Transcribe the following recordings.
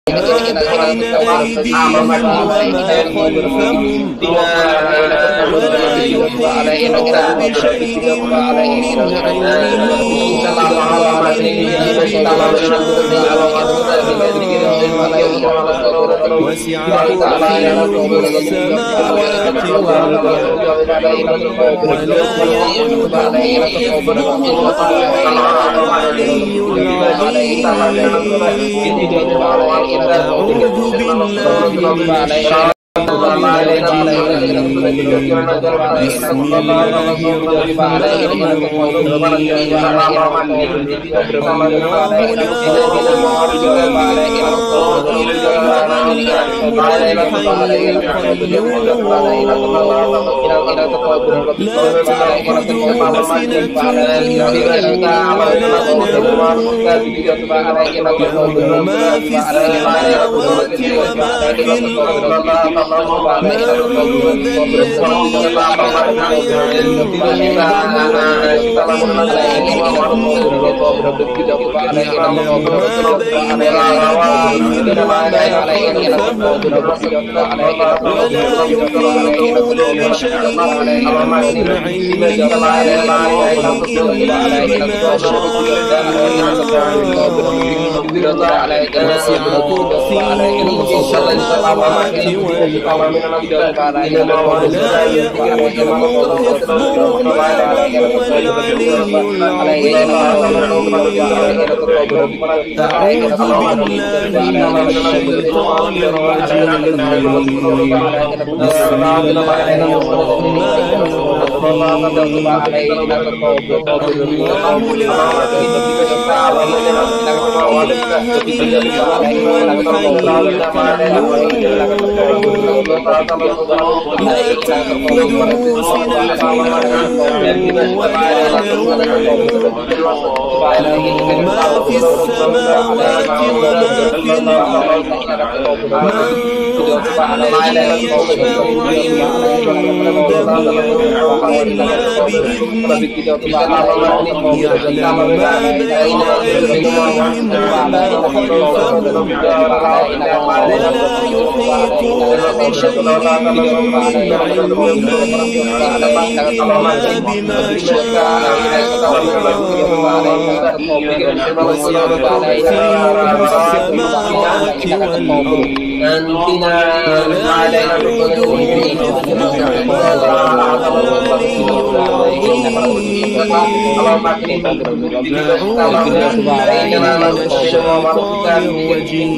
ما بين أيديهم وما خلفهم ولا يحيطون بشيء من علمه إلا بما شاء وسع كرسيه السماوات والأرض ولا يئوده حفظهما وهو العلي العظيم. أعوذ بالله من الشيطان الرجيم. بسم الله الرحمن الرحيم. الله لا إله إلا هو الحي القيوم لا تأخذه سنة ولا نوم له ما في السماوات وما في الأرض من ذا الذي يشفع ولا يحيطون بشيء من علمه إلا بما شاء وسع كرسيه السماوات والأرض ولا يئوده حفظهما وهو العلي العظيم. أعوذ بالله من الشيطان الرجيم. بسم الله الرحمن الرحيم. الله لا إله إلا هو الحي القيوم لا تأخذه سنة ولا نوم له ما في السماوات وما في الأرض من ذا الذي يشفع عنده إلا بإذنه يعلم ما بين أيديهم وما خلفهم ولا يحيطون بشيء من علمه إلا بما شاء وسع كرسيه السماوات والأرض ولا يئوده حفظهما وهو العلي العظيم. أعوذ بالله من الشيطان الرجيم.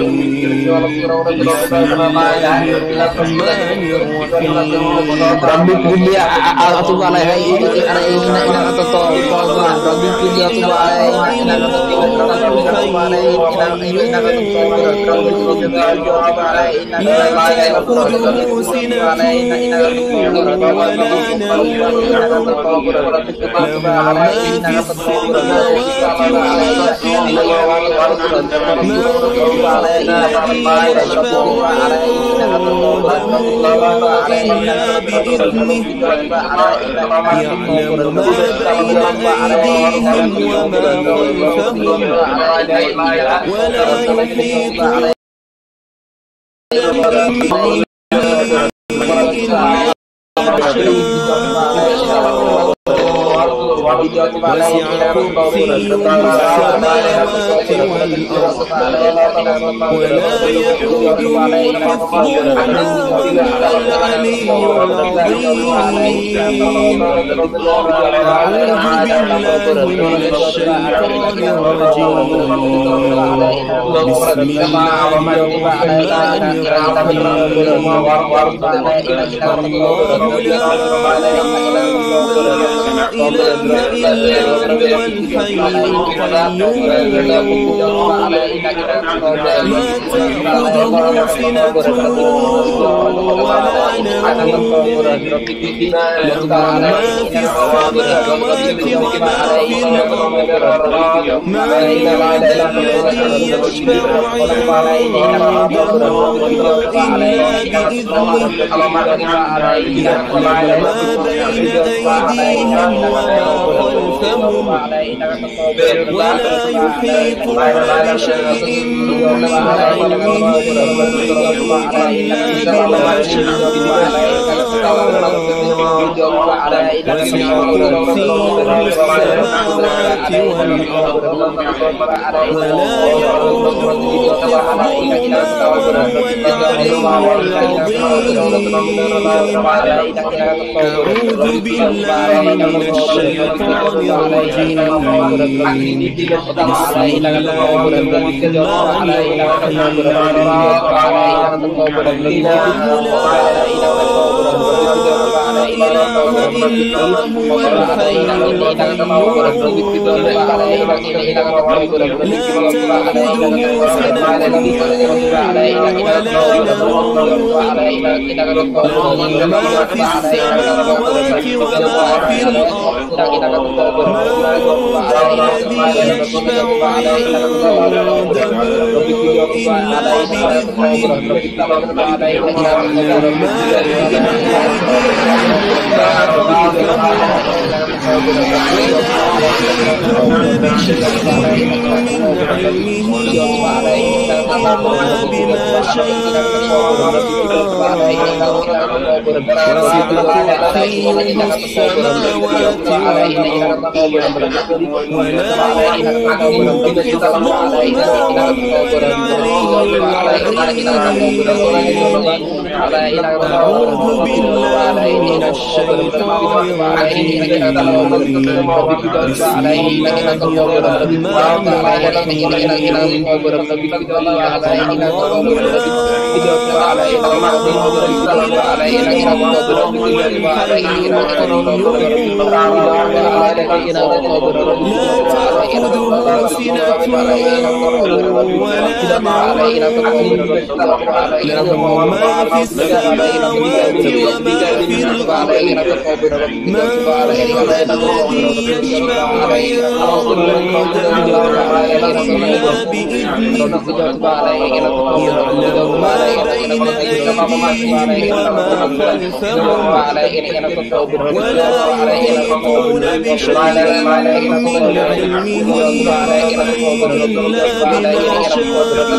بسم الله الرحمن الرحيم. Rabbi kulli atubu alaihi ina Rabbi kulli atubu alaihi لا تأخذه سنة ولا نوم له ما في السماوات وما في الأرض من ذا الذي يشفع عنده إلا بإذنه يعلم ما بين أيديهم وما خلفهم ولا يحيطون وسع كرسيه السماوات والأرض ولا يئوده حفظهما وهو العلي العظيم. أعوذ بالله من الشيطان الرجيم. بسم الله الرحمن الرحيم. الله لا إله إلا هو الحي القيوم لا تأخذه سنة ولا نوم له ما في السماوات وما في الأرض من ذا الذي يشفع عنده إلا بإذنه يعلم ما بين أيديهم وما خلفهم خلفهم ولا يحيطون بشيء من علمه إلا بما شاء وسع كرسيه السماوات والأرض ولا يؤوده حفظهما وهو العلي العظيم أعوذ بالله من الشيطان الرجيم بسم الله الرحمن الرحيم الله لا إله إلا هو الحي القيوم لا تأخذه سنة ولا نوم له ما في السماوات وما في الأرض من ذا الذي يشفع عنده إلا بإذنه يعلم ما بين يحيطون بشيء من علمه إلا بما شاء وسع كرسيه السماوات والأرض ولا يؤوده حفظهما وهو العلي العظيم أعوذ بالله من الشيطان الرجيم بسم الله الرحمن الرحيم تأخذه سنة ولا نوم له ما في السماوات وما في الأرض من الذي يشفع عنده إلا بإذنه يعلم ما بين أيديهم وما خلفهم ولا يحيطون بشيء من علمه إلا بما شاء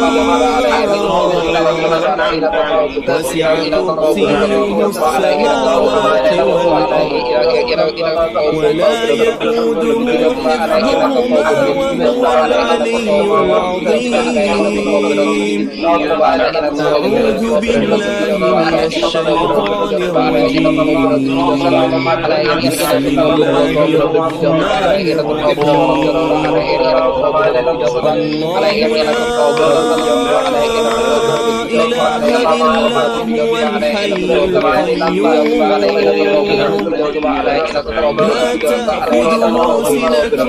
وسع كرسيه السماوات والأرض ولا يؤوده حفظهما وهو العلي العظيم أعوذ بالله من الشيطان الرجيم بسم الله الرحمن الرحيم الله لا إله إلا هو الحي القيوم لا تأخذه سنة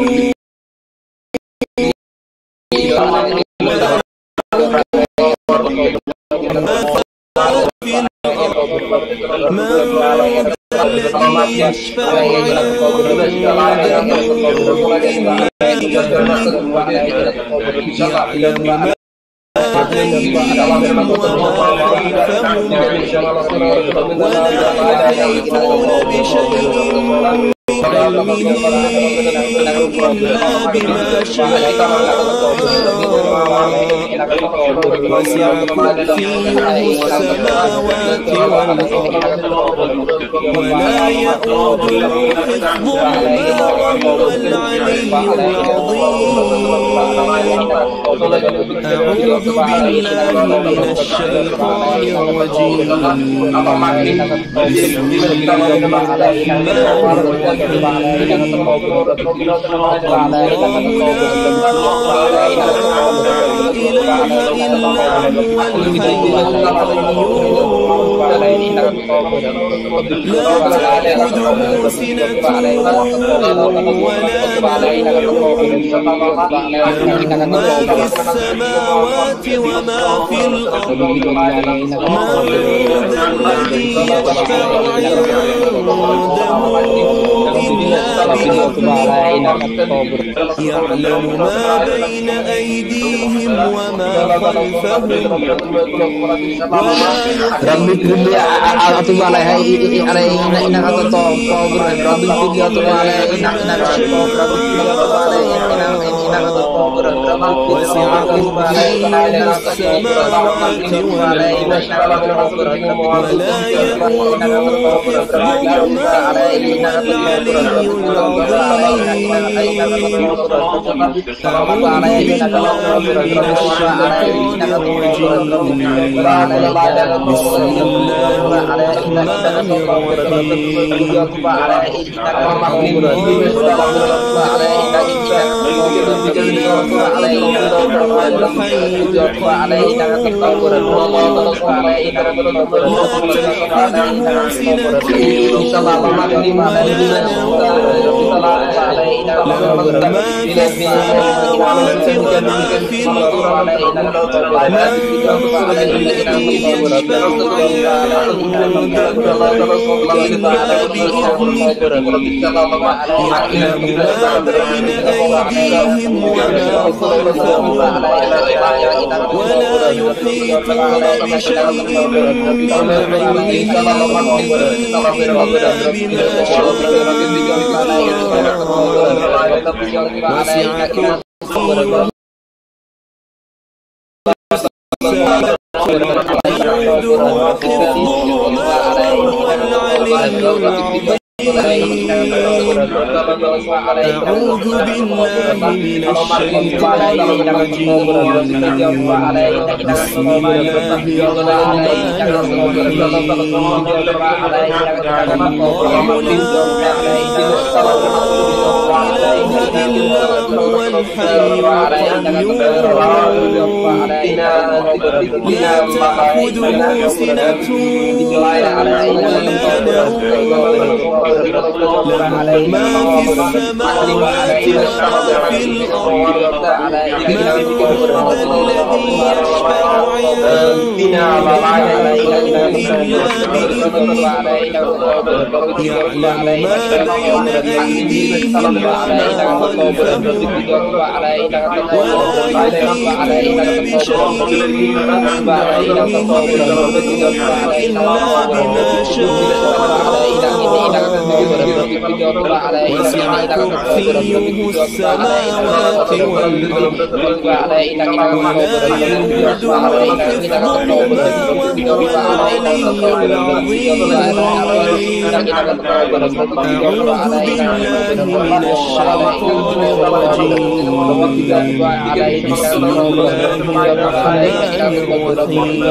من الذي يشفع عنده إلا يعلم ما أيديهم وما خلفهم ولا يحيطون بشيء من علمه إلا بما شاء وسع كرسيه السماوات والأرض ولا يؤوده حفظهما وهو العلي العظيم أعوذ بالله من الشيطان الرجيم بسم الله الرحمن الرحيم الله لا إله إلا هو الحي القيوم لا تأخذه سنة ولا نوم له ما في السماوات وما في الأرض من ذا الذي يشفع عنده إلا بإذنه يعلم ما بين أيديهم وما خلفهم ولا يحيطون Biblia atau mana hai ada ina atau to program Biblia atau mana ina atau program Biblia atau mana ina atau program وسع كرسيه السماوات والأرض ولا يؤوده حفظهما وهو العلي العظيم أعوذ بالله من الشيطان الرجيم بسم الله الرحمن الرحيم ولا يحيطون بشيء من علمه إلا بما شاء وسع كرسيه حفظهما وهو العلي العظيم أعوذ بالله من الشيطان الرجيم بسم الله الرحمن الرحيم الله لا إله إلا هو الحي القيوم لا تأخذه سنة ولا نوم له ما في السماوات وما في الأرض من ذا الذي يشفع عنده إلا بإذنه يعلم ما بين أيديهم وما خلفهم ولا يحيطون بشيء إلا بما شاء وسع كرسيه السماوات والأرض ولا يؤوده حفظهما وهو العلي العظيم أعوذ بالله من الشيطان الرجيم بسم الله الرحمن الرحيم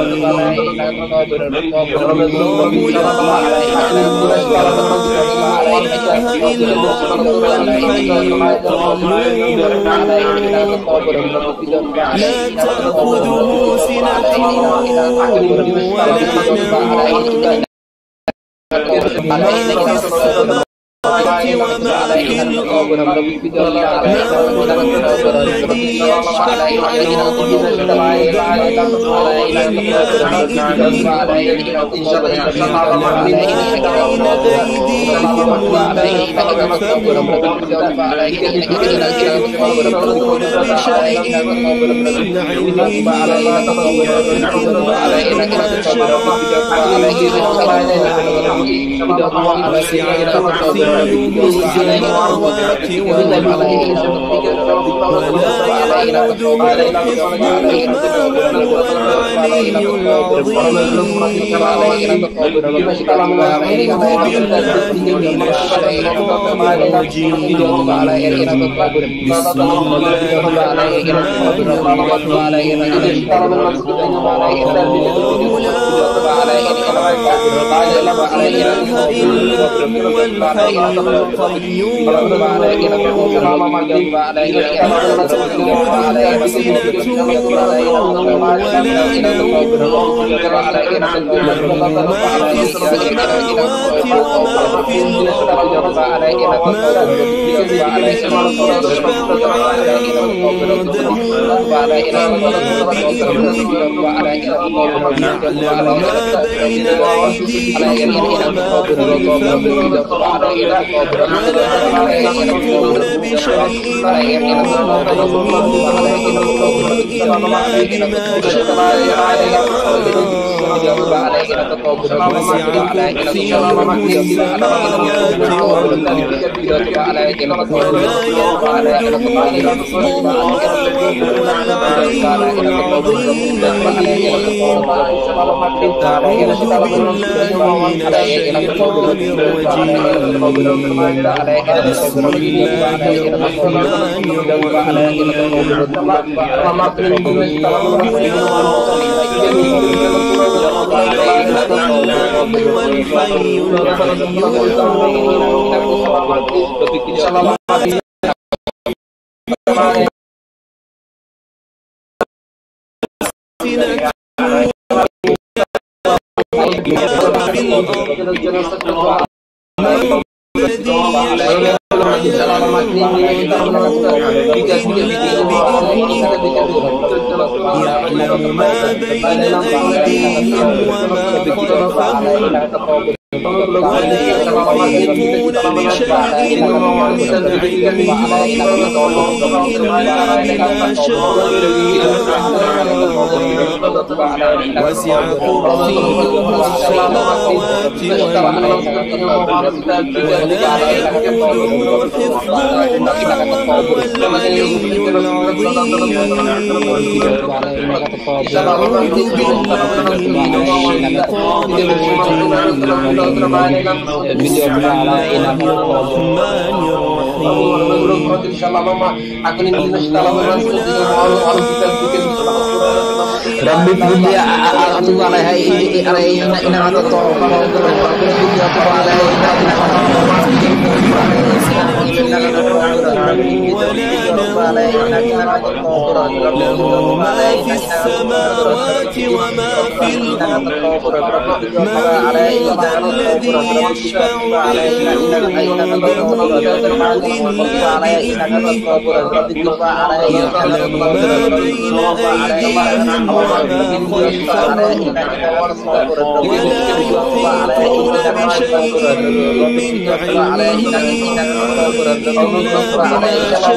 الله لا إله إلا هو الحي القيوم لا تأخذه سنة ولا نوم ما في السماوات وما في الأرض من الذي يشفع السماوات والأرض ولا يؤوده حفظهما وهو العلي العظيم أعوذ بالله من الشيطان الرجيم بسم الله الرحمن الرحيم الله لا إله إلا هو الحي القيوم لا تأخذه سنة ولا نوم له ما في السماوات وما في الأرض من الذي يشفع عنده إلا بإذنه يعلم ما بين أيديهم وما خلفهم ولا يحيطون بشيء إلا بما شاء وسع كرسيه السماوات والأرض ولا يؤوده حفظهما وهو العلي العظيم أعوذ بالله من الشيطان الرجيم بسم الله الرحمن الرحيم الله لا إله إلا هو الحي القيوم الذي يشفع يعلم ما بين أيديهم وما خلفهم ولا يحيطون بشيء من علمه إلا بما شاء وسع كرسيه السماوات والأرض ولا يؤوده حفظهما وهو العلي العظيم أعوذ بالله من الشيطان الرجيم بسم الله الرحمن الرحيم Rabbi puji atu alaihi ina atu to له ما في السماوات وما في الأرض من ذا الذي يشفع عنده إلا بإذنه يعلم ما بين أيديهم وما خلفهم ولا يحيطون بشيء من علمه إلا بما شاء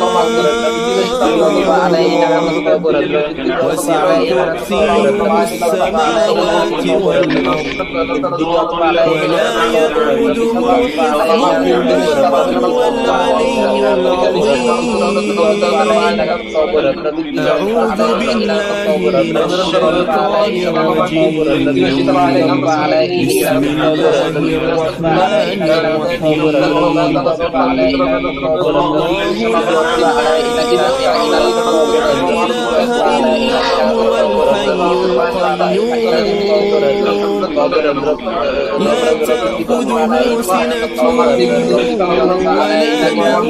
وسع كرسيه السماوات والأرض ولا يؤوده حفظهما وهو العلي العظيم أعوذ بالله من الشيطان الرجيم بسم الله الرحمن الرحيم الله لا إله إلا هو الحي القيوم لا تأخذه سنة ولا نوم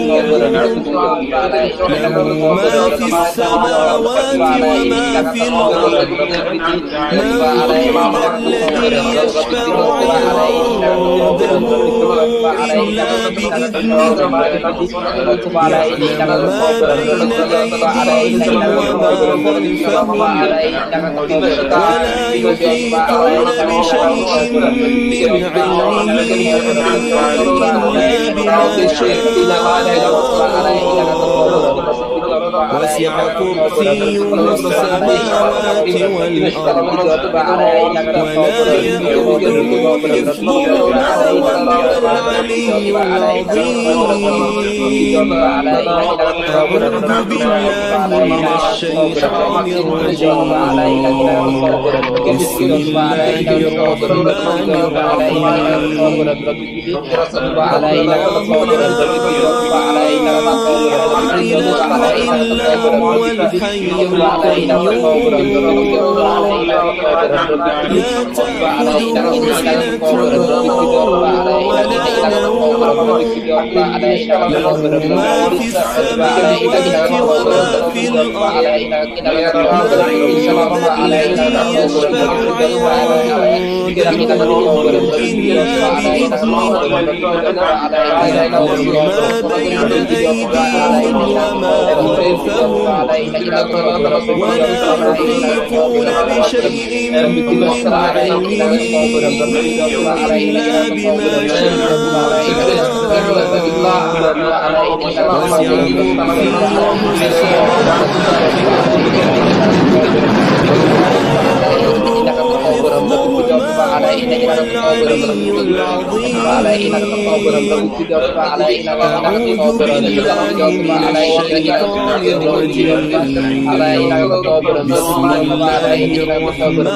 له ما في السماوات وما في الأرض من ذا الذي يشفع عنده إلا بإذنه يعلم ما بين أيديهم وما خلفهم ولا يحيطون بشيء من علمه إلا بما شاء وسع كرسيه السماوات والأرض ولا يؤوده حفظهما وهو العلي العظيم أعوذ بالله من الشيطان الرجيم بسم الله الرحمن الرحيم إلا هو الحي القيوم لا تأخذه سنة ولا نوم له ما في السماوات وما في الأرض من الذي يشفع عنده إلا بإذنه يعلم ما بين أيديهم وما خلفهم ولا يحيطون بشيء من علمه إلا بما شاء وسع كرسيه هو العلي العظيم أعوذ بالله من الشيطان الرجيم بسم الله الرحمن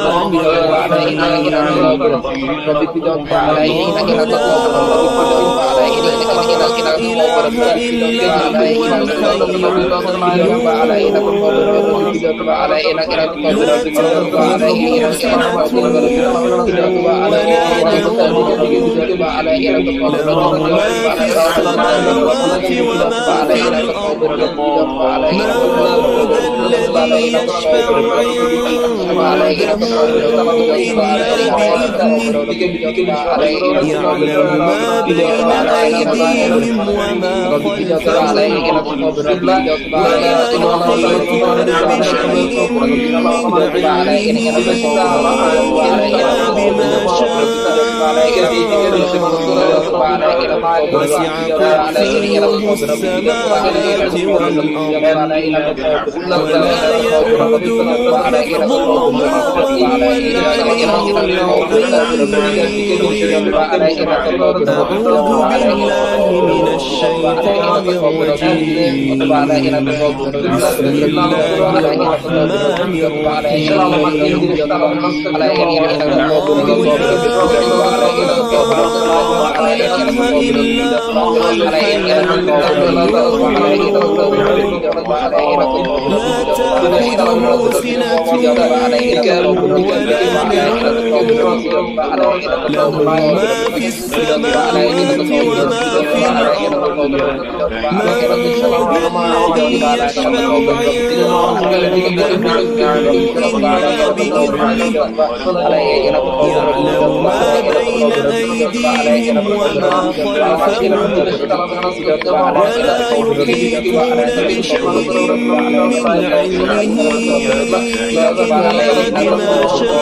يعلم ما بين أيديهم وما خلفهم ولا يحيطون بشيء من علمه إلا بما شاء وسع كرسيه السماوات والأرض ولا يؤوده حفظهما وهو العلي العظيم أعوذ بالله من الشيطان الرجيم بسم الله الرحمن له ما في السماوات وما في الأرض من الذي يشفع يعلم ما بين أيديهم وما خلفهم ولا يحيطون بشيء من علمه إلا بما شاء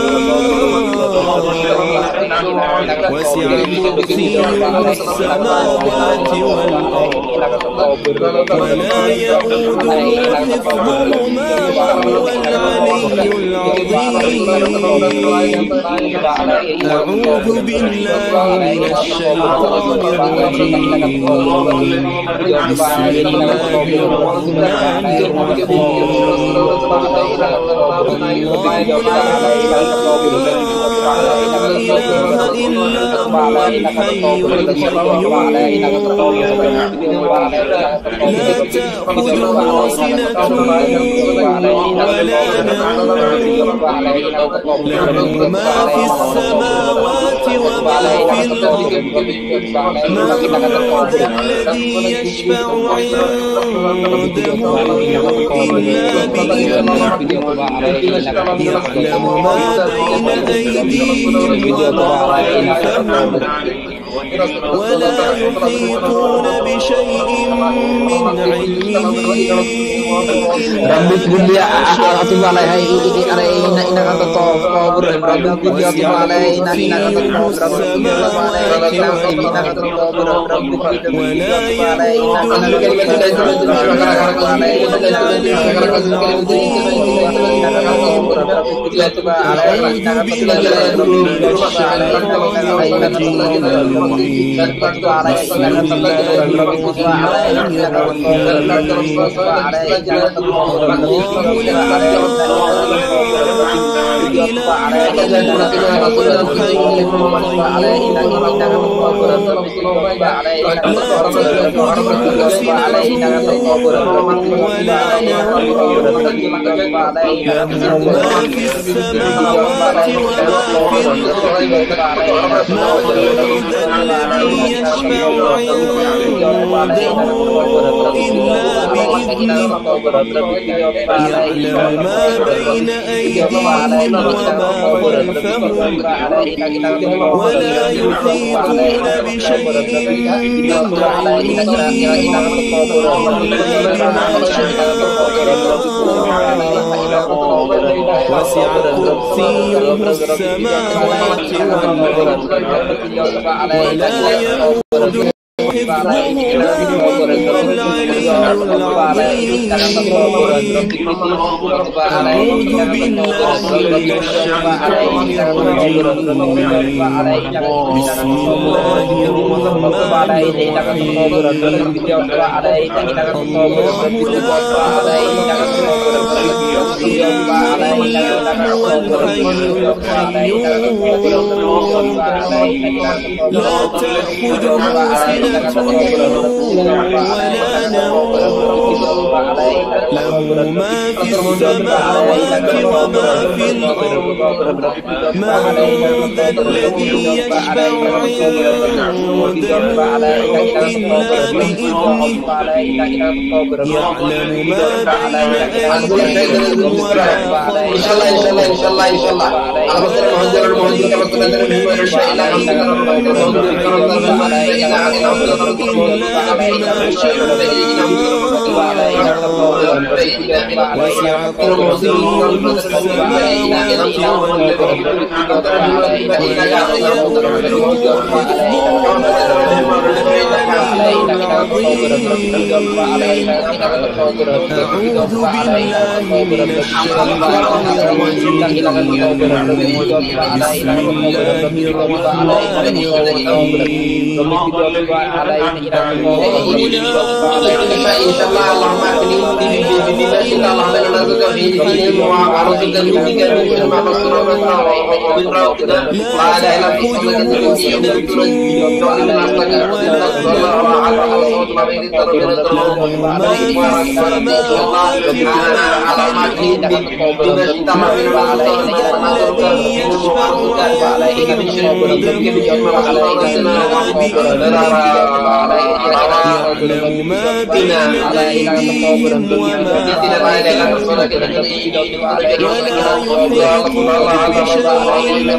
وسع كرسيه السماوات والأرض ولا يؤوده حفظهما وهو العلي العظيم أعوذ بالله من الشيطان الرجيم بسم الله الرحمن الرحيم إلا هو الحي القيوم لا تأخذه سنة ولا نوم له ما في السماوات وما في الأرض من ذا الذي يشفع عنده إلا بإذنه يعلم ما بين أيديهم وما خلفهم ولا يحيطون بشيء من علمه يعلم ما بين أيديهم وما خلفهم ولا يحيطون بشيء من علمه إلا بما شاء وسع كرسيه السماوات والأرض ولا يؤوده حفظهما وهو العلي العظيم أعوذ بالله من الشيطان الرجيم بسم الله الرحمن الرحيم الله الحي القيوم لا تأخذه سنة ولا نوم له ما في السماوات وما في الأرض من ذا الذي يشفع عنده إلا بإذنه يعلم ما بين أيديهم وما وسع كرسيه السماوات والأرض ولا يؤوده حفظهما أعوذ بالله من الشيطان الرجيم بسم الله الرحمن يعلم ما بين أيديهم وما خلفهم ولا يحيطون بشيء من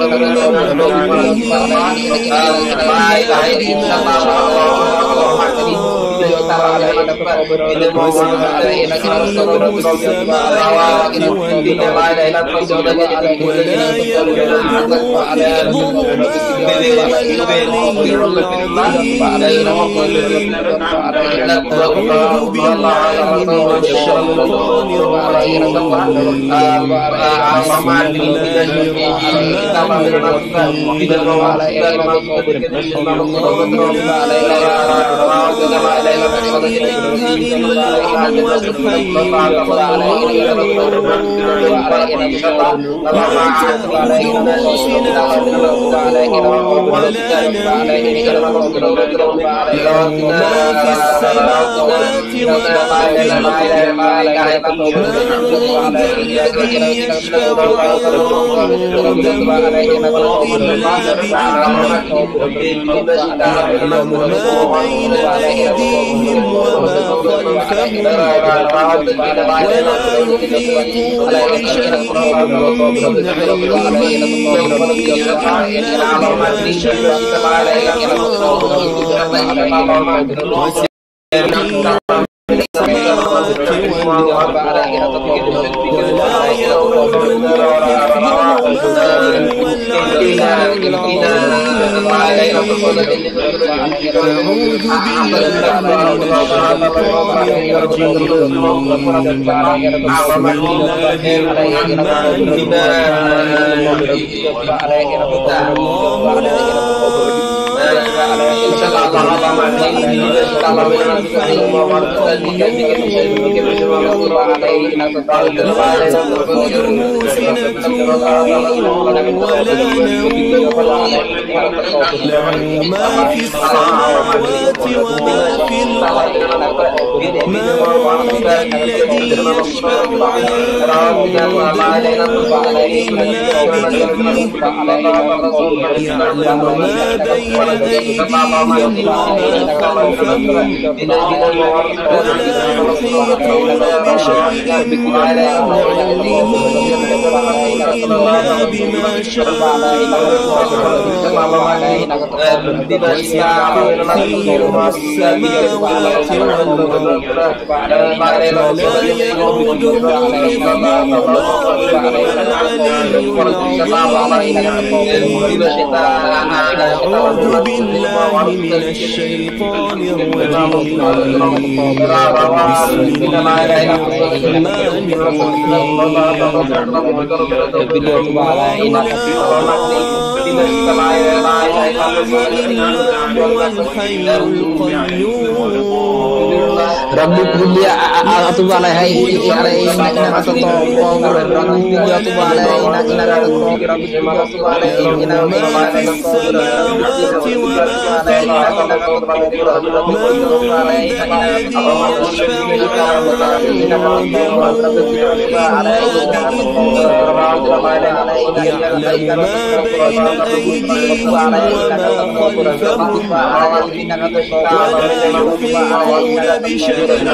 علمه إلا بما شاء وسع كرسيه السماوات والأرض ولا يئوده حفظهما وهو العلي العظيم. أعوذ بالله من الشيطان الرجيم. بسم الله الرحمن الرحيم. Rabbi kulia atu balai alai ina kata to power Rabbi kulia atu balai ina kata to Rabbi kulia atu balai ina بشيء من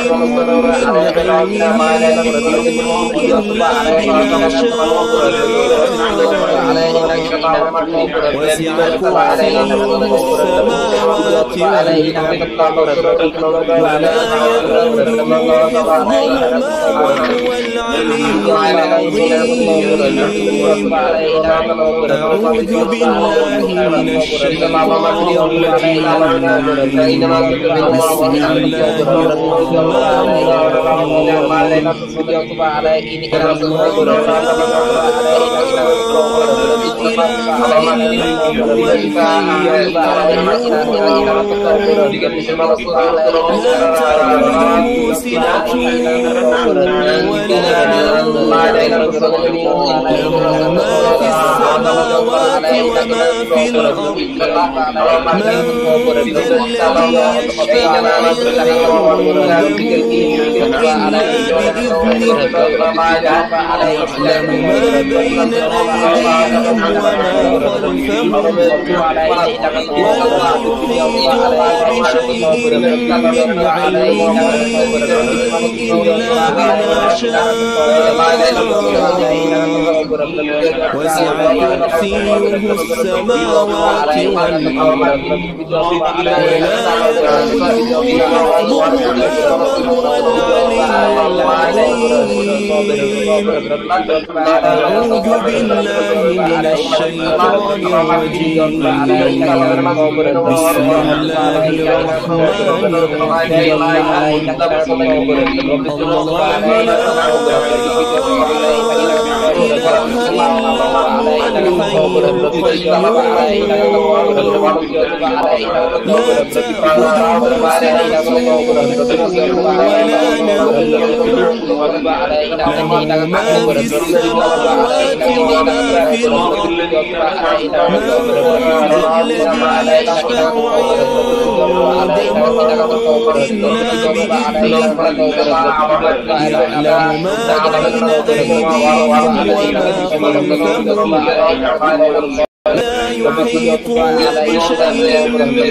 لا يحيطون بشيء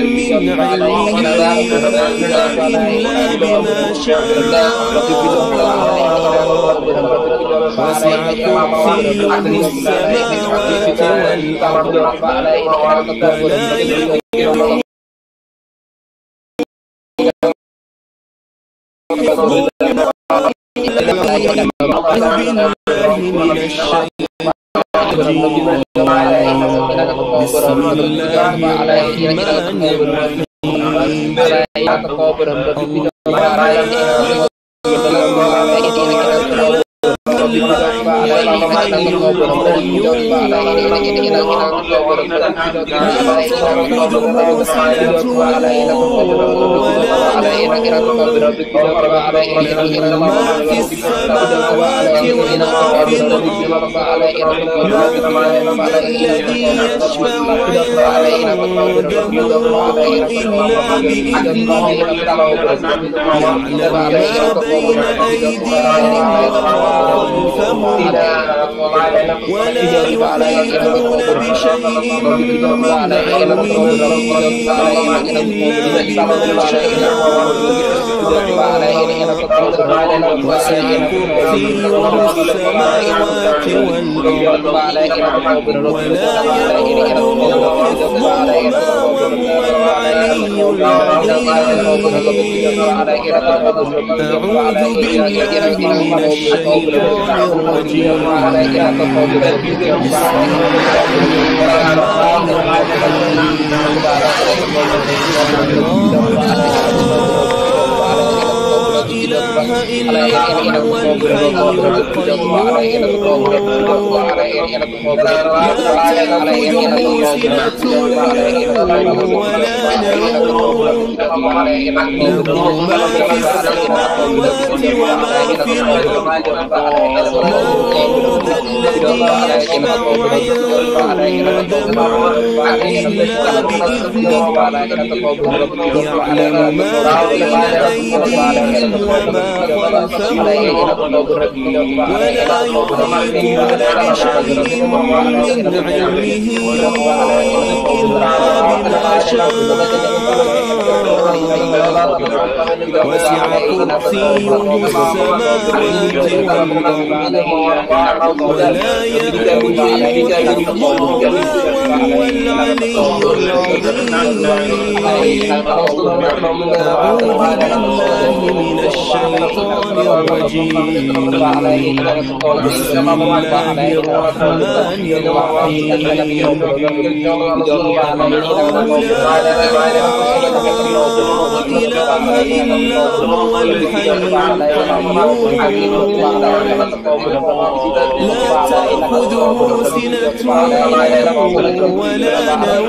من علمه إلا بما شاء وسع كرسيه السماوات والأرض ولا يؤوده من الشيطان بسم الله الرحمن الرحيم خلفهم ولا يحيطون بشيء من علمه إلا بما شاء وسع كرسيه السماوات والأرض ولا يؤوده حفظهما وهو العلي العظيم أعوذ بالله من الشيطان الرجيم بسم الله الرحمن الرحيم إله إلا هو الحي القيوم لا تأخذه سنة ولا نوم له ما في السماوات وما في الأرض من ذا الذي يشفع عنده إلا بإذنه يعلم ما بين أيديهم وما خلفهم ولا يحيطون بشيء من علمه إلا بما شاء وسع كرسيه السماوات والأرض ولا يؤوده حفظهما وهو العلي العظيم أعوذ بالله من الشيطان الرجيم بسم الله الرحمن الرحيم لا إله إلا هو الحي القيوم لا تأخذه سنة ولا نوم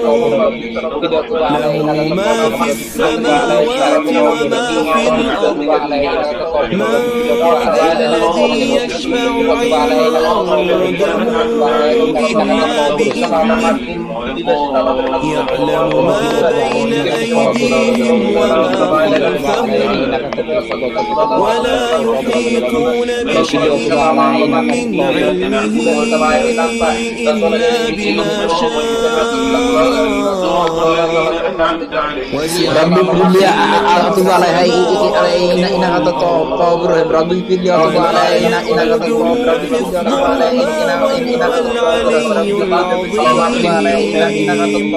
له ما في السماوات وما في الأرض من ذا الذي يشفع عنده إلا بإذنه يعلم ما بين أيديهم وما خلفهم ولا يحيطون بشيء من علمه إلا بما شاء Rabbi Filia atau balai ina kata to power Rabbi Filia atau balai ina kata to Rabbi Filia atau balai ina kata to balai ina kata to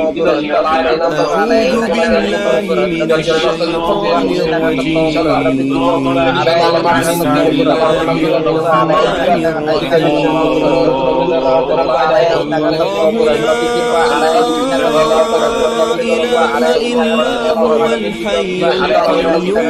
إلا هو الحي القيوم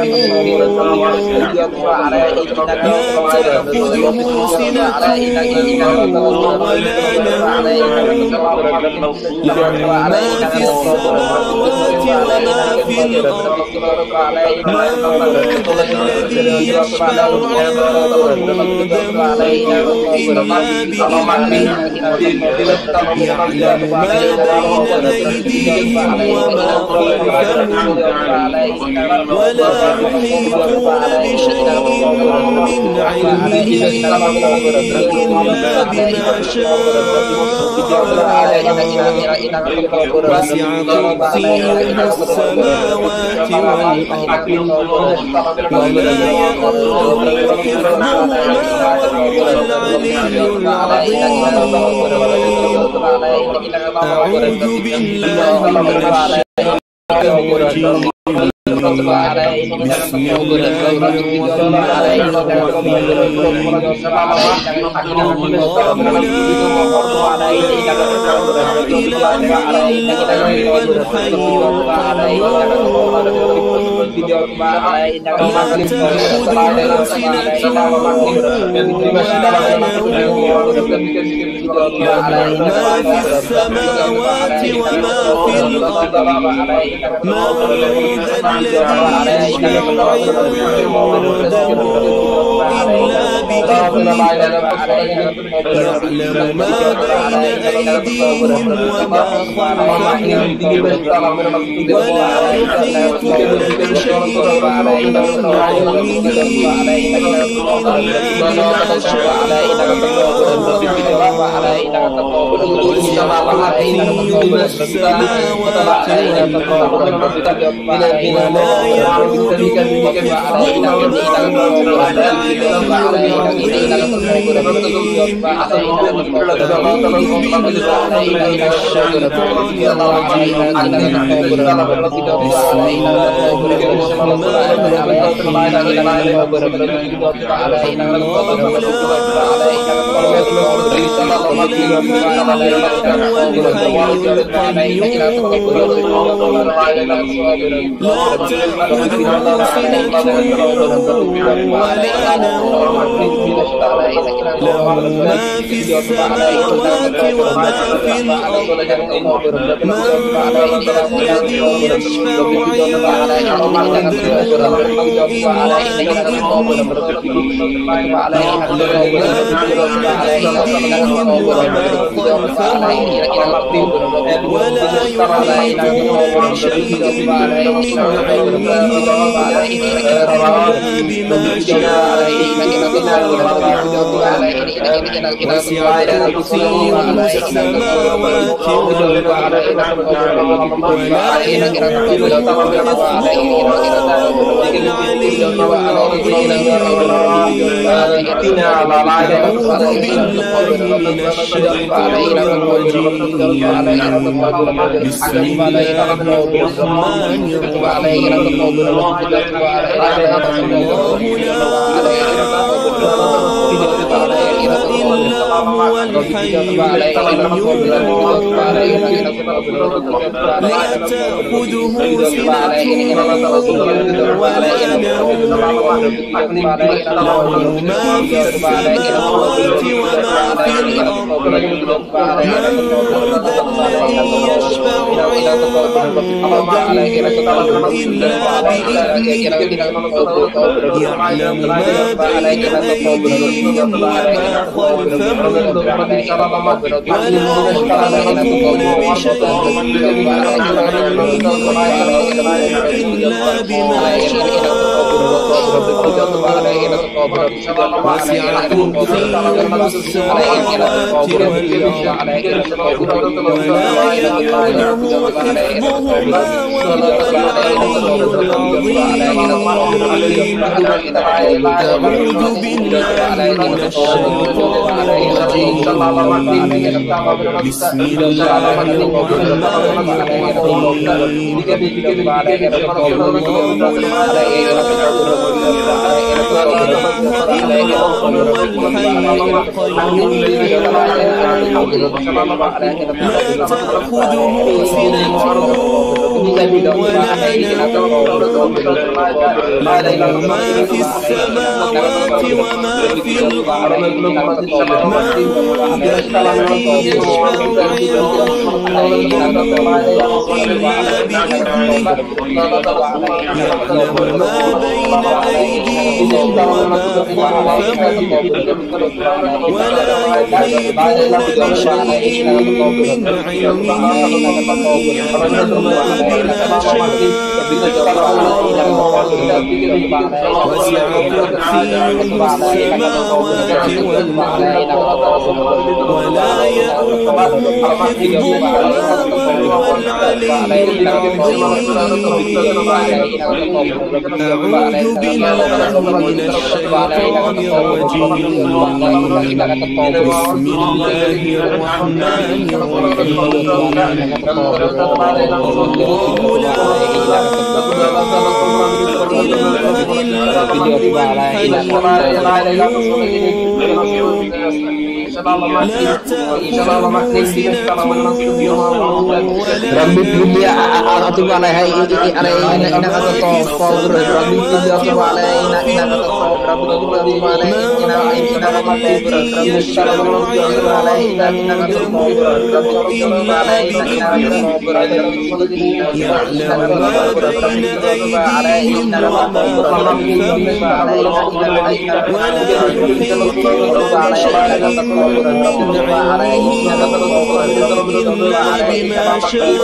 لا تأخذه سنة ولا نوم له ما في السماوات وما في الأرض من ذا الذي يشفع عنده إلا بإذنه يعلم ما بين أيديهم وما خلفهم ولا يحيطون بشيء من علمه إلا بما شاء وسع كرسيه السماوات والأرض ولا يؤوده حفظهما وهو العلي العظيم أعوذ بالله من الشيطان الرجيم بسم الله الرحمن الذي يشفع عنده إلا يعلم ما بين أيديهم وما خلفهم ولا يحيطون بشيء من علمه إلا بما شاء وسع كرسيه السماوات ولا يؤوده حفظهما ولا العلي العظيم أعوذ بالله من الشيطان الرجيم بسم الله الرحمن الرحيم لا تأخذه سنة ولا نوم له ما في السماوات وما في الأرض من ذا الذي يشفع عنده إلا بإذنه يعلم ما بين أيديهم وما خلفهم ولا يحيطون بشيء من علمه إلا بما شاء وسع كرسيه السماوات والأرض ولا يؤوده حفظهما والعلي العظيم أعوذ بالله من الشيطان الرجيم بسم الله الرحمن الرحيم الله لا إله إلا هو الحي القيوم لا تأخذه سنة ولا نوم له ما في السماوات وما في الأرض من ذا الذي يشفع عنده إلا بإذنه يعلم ما بين أيديهم وما خلفهم ولا يحيطون بشيء من علمه إلا بما شاء وسع كرسيه السماوات والأرض ولا يؤوده حفظهما والعلي العظيم أعوذ بالله من الشيطان الرجيم بسم الله الرحمن الرحيم الله لا إله إلا هو الحي القيوم لا تأخذه سنة ولا نوم له ما في السماوات وما في الأرض من ذا الذي يشفع عنده إلا بإذنه يعلم ما بين أيديهم وما خلفهم ولا يحيطون بشيء من علمه إلا بما شاء وسع كرسيه السماوات والأرض ولا يؤوده حفظهما والعلي العظيم أعوذ بالله من الشيطان الرجيم بسم الله الرحمن الرحيم الله لا إله إلا هو الحي القيوم لا تأخذه سنة Rabbi dunia atau mana hai ini ada ina kata to rabbi dunia atau mana ina kata to ما بين أيديهم الشرع والقدم إلا بإذنه يعلم ما بين أيديهم وما خلفهم ولا يحيطون بشيء من علمه إلا بما شاء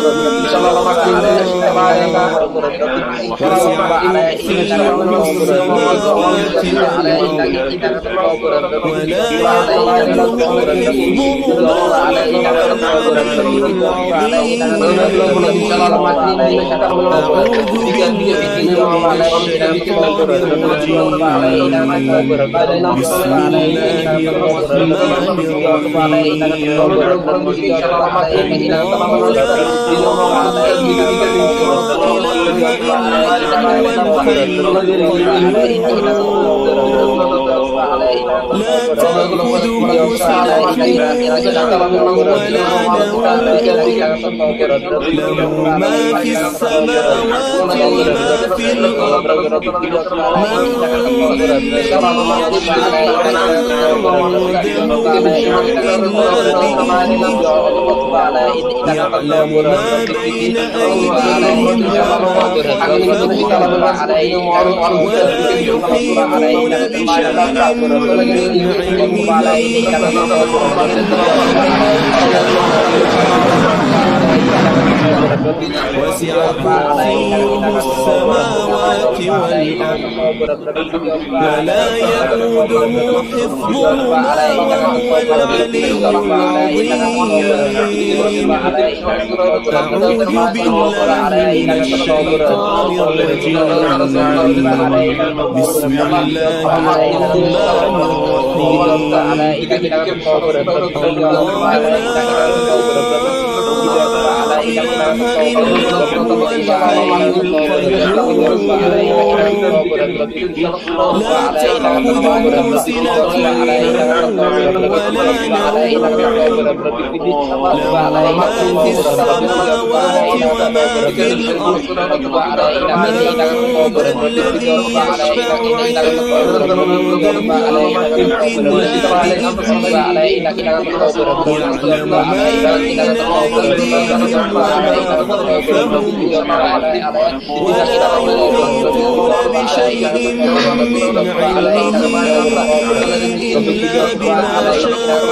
وسع كرسيه السماوات والأرض ولا يؤوده حفظهما وهو العلي العظيم أعوذ بالله من الشيطان الرجيم بسم الله الرحمن الرحيم الله لا إله إلا هو الحي القيوم لا تأخذه سنة ولا نوم له ما في السماوات وما في الأرض من ذا الذي يشفع عنده إلا يعلم ما بين أيديهم وما خلفهم ولا يحيطون بشيء من وسع كرسيه السماوات والأرض ولا يؤوده حفظهما وهو العلي العظيم أعوذ بالله من الشيطان الرجيم بسم الله الرحمن الرحيم الله لا إله إلا هو الحي القيوم لا تأخذه سنة ولا نوم له ما في السماوات وما في الأرض من ذا الذي يشفع عنده إلا بإذنه يعلم ما بين أيديهم وما خلفهم ولا يحيطون بشيء من علمه إلا بما شاء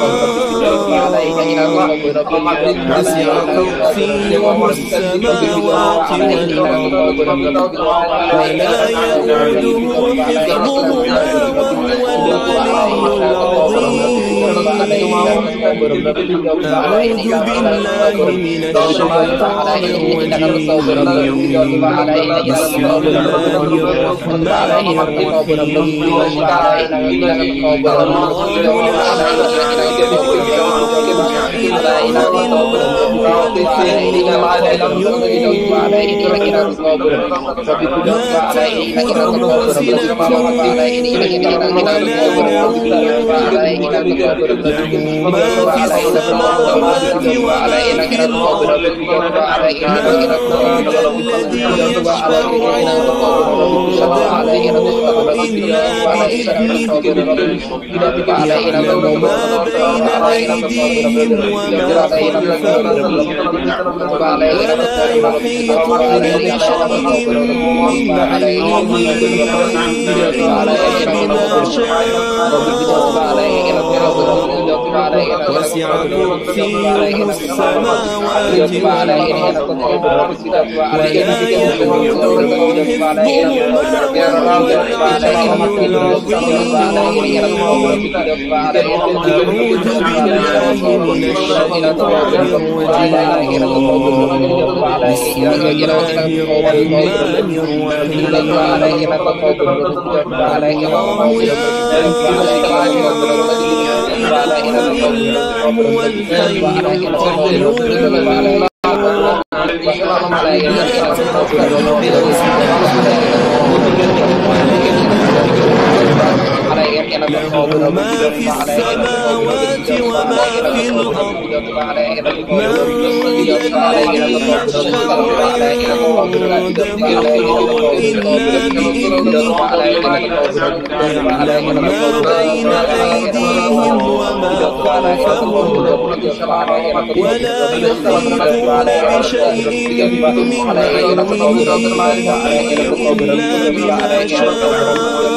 وسع كرسيه السماوات والأرض ولا يؤوده حفظهما وهو العلي العظيم أعوذ بالله من الشيطان الرجيم بسم الله الرحمن الرحيم ما في السماوات وما في الأرض الذي يشفع عنده إلا بإذنه يعلم ما بين أيديهم وما خلفهم ولا يحيطون بشيء من علمه إلا بما شاء وسع كرسيه السماوات والأرض ولا يؤوده حفظهما وهو العلي العظيم أعوذ بالله من الشيطان الرجيم بسم الله الرحمن الرحيم الله لا إله إلا هو الحي القيوم لا له ما في السماوات وما في الأرض من ذا الذي يشفع عنده إلا بإذنه يعلم ما بين أيديهم وما خلفهم ولا يحيطون بشيء من علمه إلا بما شاء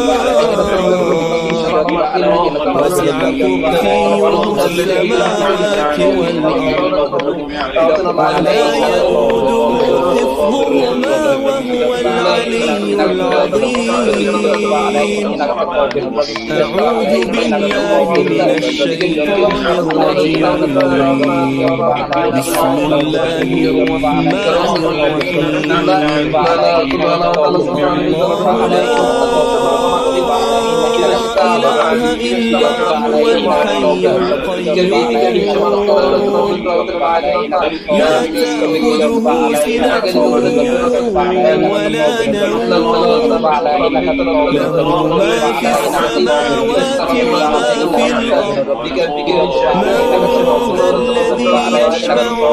وسع كرسيه السماوات والأرض ولا يؤوده حفظهما وهو العلي العظيم أعوذ بالله من الشيطان الرجيم بسم الله الرحمن الرحيم الله لا إله إلا هو الحي القيوم لا تأخذه سنة ولا نوم له ما في السماوات وما في الأرض من ذا الذي يشفع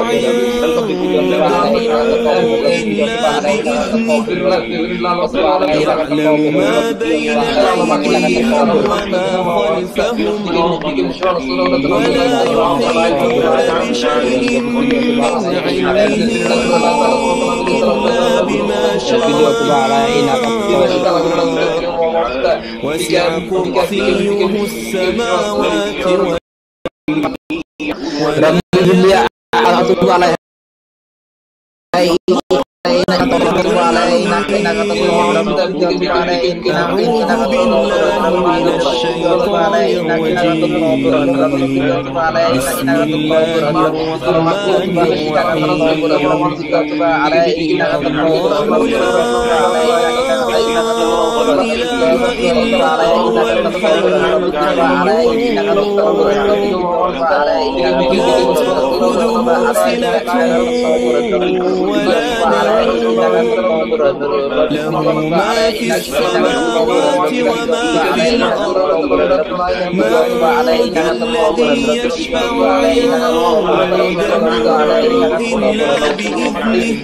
عنده إلا بإذنه يعلم ما بين أيديهم وما خلفهم ولا يحيطون بشيء من علمه إلا بما شاء وسع كرسيه السماوات والأرض أعوذ بالله من الشيطان الرجيم بسم الله الرحمن الرحيم الله لا إله إلا هو الحي القيوم لا تأخذه سنة ولا نوم له ما في السماوات وما في الأرض من ذا الذي يشفع عنده إلا بإذنه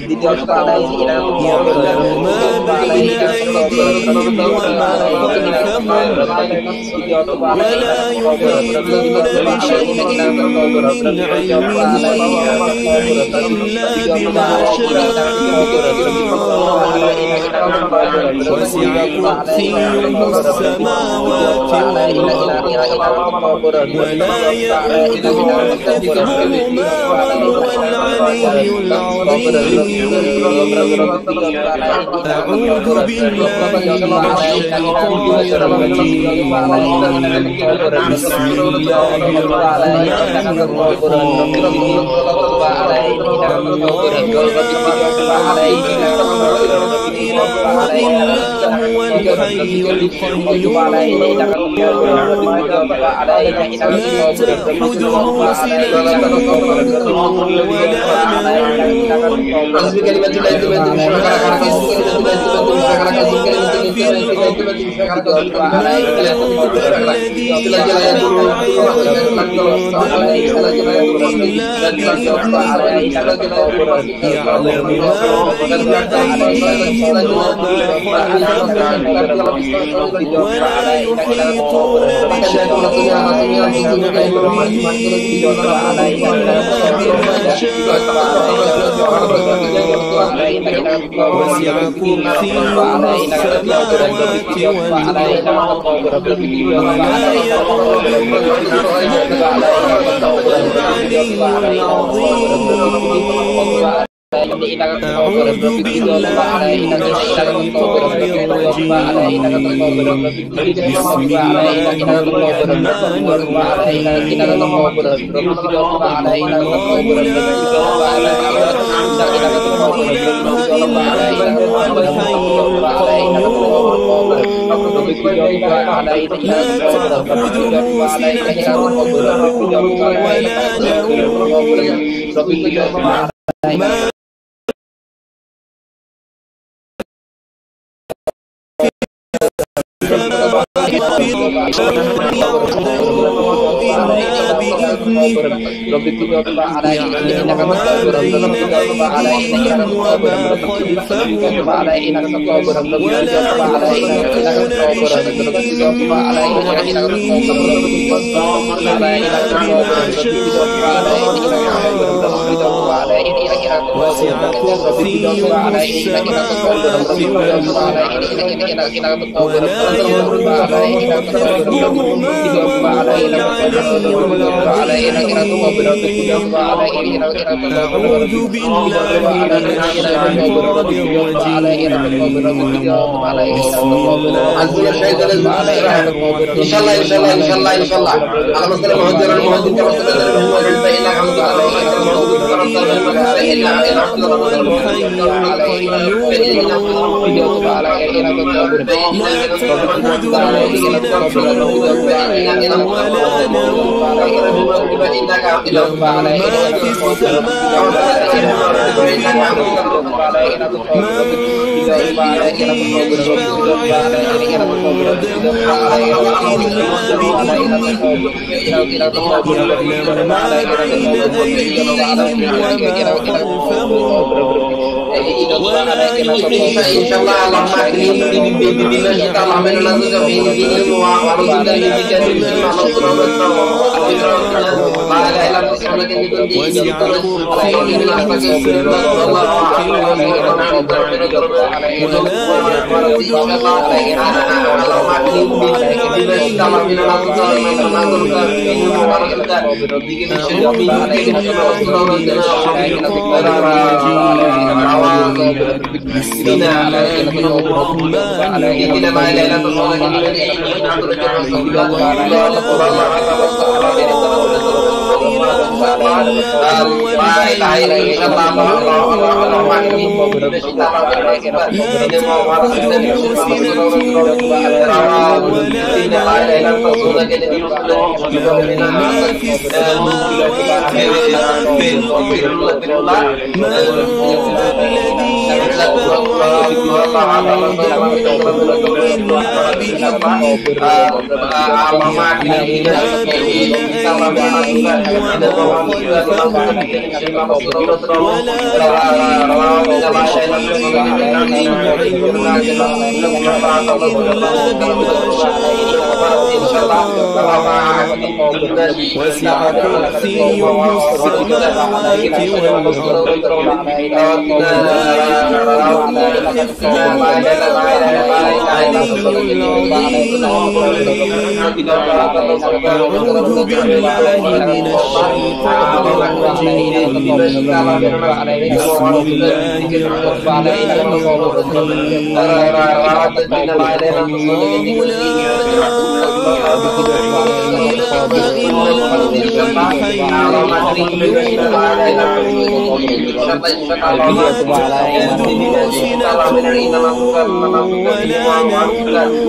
يعلم ما بين أيديهم وما خلفهم ولا يحيطون بشيء من علمه إلا بما شاء وسع كرسيه السماوات والأرض ولا يؤوده حفظهما وهو العلي العظيم أعوذ بالله من الشيطان الرجيم بسم الله الرحمن الرحيم الله لا إله إلا هو الحي القيوم لا تأخذه سنة ولا نوم له ما في السماوات وما في الأرض من ذا الذي يشفع عنده إلا بإذنه يعلم ما بين أيديهم وما خلفهم ولا يحيطون بشيء من علمه إلا بما شاء وسع كرسيه السماوات والأرض ولا يؤوده حفظهما العلي العظيم أعوذ بالله من الشيطان الرجيم بسم الله الرحمن الرحيم الله لا إله إلا هو الحي القيوم لا تأخذه سنة ولا نوم ما في إلا بإذنه يعلم ما بين أيديهم وما خلفهم ولا يحيطون بشيء من علمه إلا بما شاء وسع كرسيه السماوات والأرض ولا يؤوده حفظهما أعوذ بالله من الشيطان الرجيم بسم الله إن شاء الله على مثل المهجر المهجر الحي القيوم لا تأخذه سنة ولا نوم له ما في السماوات من ذا الذي يشفع عنده إلا بإذنه يعلم ما بين أيديهم وما خلفهم ولا يحيطون بسم الله الرحمن وسع كرسيه السماوات أعوذ بالله من الشيطان الرجيم بسم الله الرحمن الرحيم الله لا إله إلا هو الحي القيوم لا تأخذه سنة ولا نوم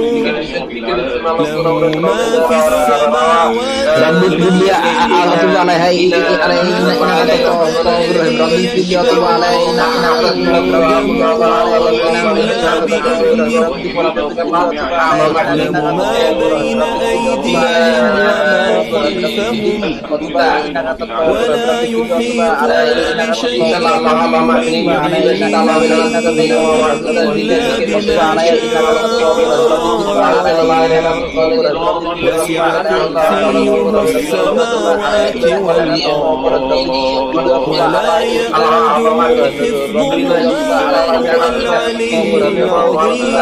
له ما في بين أيديهم وما خلفهم ولا يحيطون بشيء وسع كرسيه السماوات والأرض ولا يؤوده حفظهما وهو العلي العظيم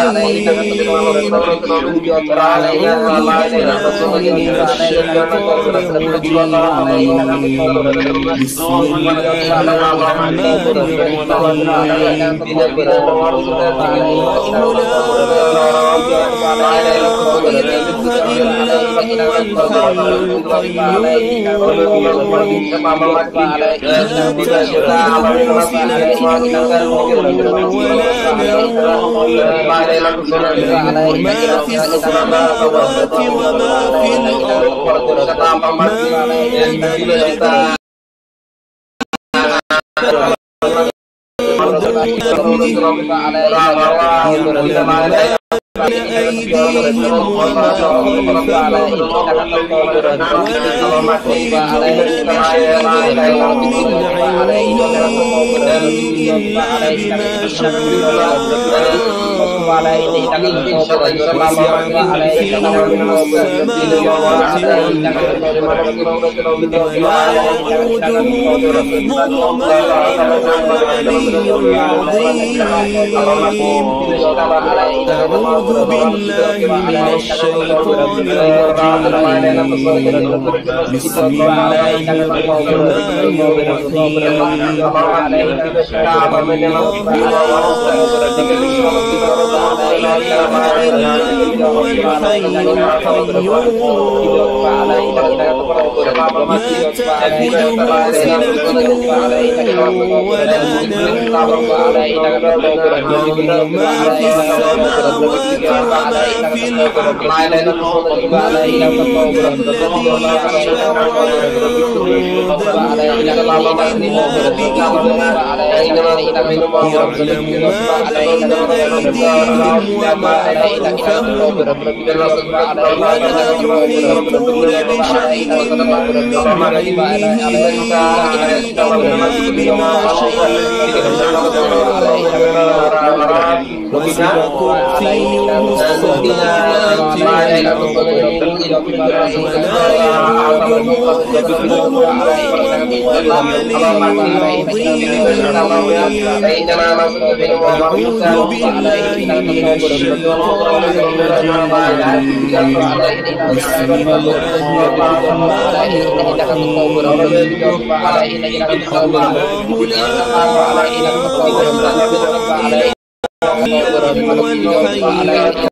بسم الله الرحمن الرحيم ما في السماوات وما في الأرض من أيديهم وما خلفهم ولا يحيطون بشيء من علمه إلا بما شاء وسع كرسيه السماوات والأرض ولا يؤوده حفظهما وهو العلي العظيم. أعوذ بالله من الشيطان الرجيم. بسم الله الرحمن الرحيم. لا إله إلا هو الحي القيوم ما تأخذه سنة ولا نوم له ما في السماوات وما في الأرض من الذي يشفع يعلم ما بين أيديهم وما خلفهم ولا يحيطون بشيء من علمه إلا بما شاء وسع كرسيه السماوات والأرض ولا يؤوده حفظهما وهو العلي العظيم. أعوذ بالله من الشيطان الرجيم. بسم الله الرحمن الرحيم. الله لا إله إلا هو الحي